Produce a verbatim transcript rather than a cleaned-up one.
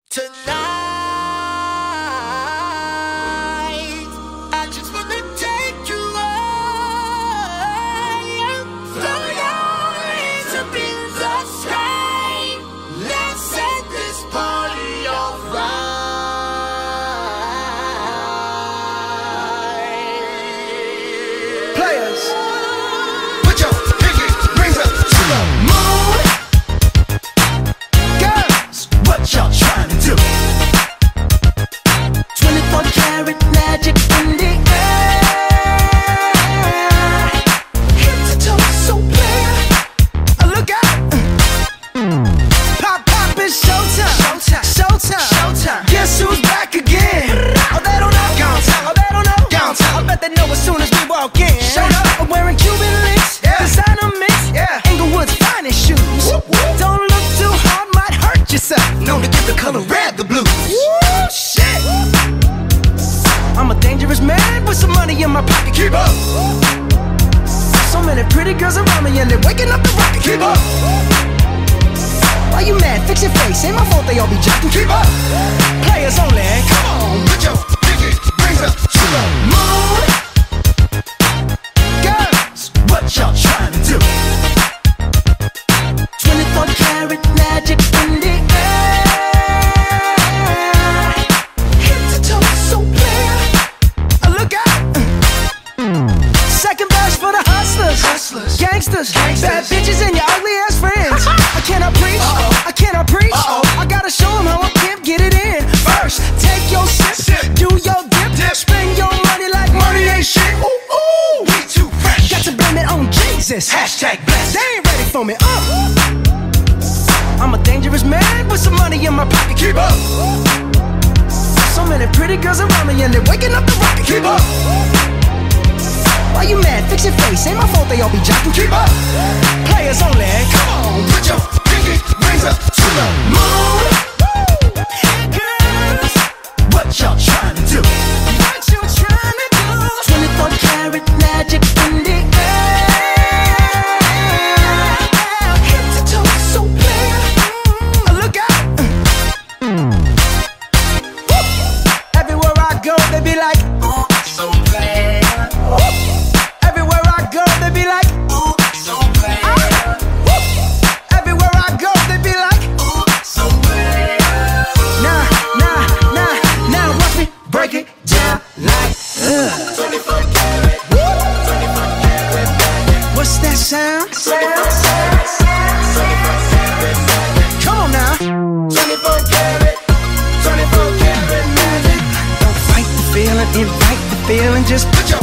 Tonight, I just wanna take you high. Throw your hands up in the sky. Let's set this party on fire. Players, put your pinky rings up to the moon. Girls, what y'all trying to do? twenty-four karat magic in the air. Head to toe so clear. Look out! Pop, pop, it's showtime. Showtime. Showtime. Showtime. Guess who's back again? Oh, they don't know. Gone time. Oh, they don't know. Gone time. I bet they know as soon as we walk in. Showed up. I'm wearing Cuban links. Yeah. Designer mix. Yeah. Inglewood's finest shoes. Whoop, whoop. Don't look too hard, might hurt yourself. Known to give the color red the blues. Woo, shit. I'm a dangerous man with some money in my pocket. Keep up. So many pretty girls around me and they're waking up the rocket. Keep up. Why you mad? Fix your face. Ain't my fault they all be jocking. Keep up. Players only. Come on, put your pinky rings up to the moon. Girls, what y'all trying to do? twenty-four karat magic in the air. Head to toe so clear. Look out. Second verse for the hustlers, hustlers, gangsters, gangsters, bad bitches and your ugly ass friends. I cannot preach, uh-oh. I cannot preach. Uh-oh. I gotta show them how I can't get it in. First, take your sip, sip. Do your dip, dip, spend your money like money ain't shit. Ooh, ooh, we too fresh. Got to blame it on Jesus. Hashtag blessed. They ain't ready for me. Uh. I'm a dangerous man with some money in my pocket. Keep up. So many pretty girls around me and they're waking up the rocket. Keep up. Why you mad? Fix your face. Ain't my fault they all be jocking. Keep up. Players only. Come on, put your pinky rings up to the moon. Girls, what y'all trying to do? What you trying to do? twenty-four karat magic in the air. Head to toe so clear. Look out. Everywhere I go, they be like, Ooh, so clear. everywhere I go, they be like, Ooh, so clear. everywhere I go, they be like, Ooh, so clear. nah, nah, nah, now watch me break it down like, uh. twenty-four karat. twenty-four karat magic. What's that sound? twenty-four karat magic. Come on now. twenty-four karat. twenty-four karat magic. Don't fight the feeling, invite the feeling, just put your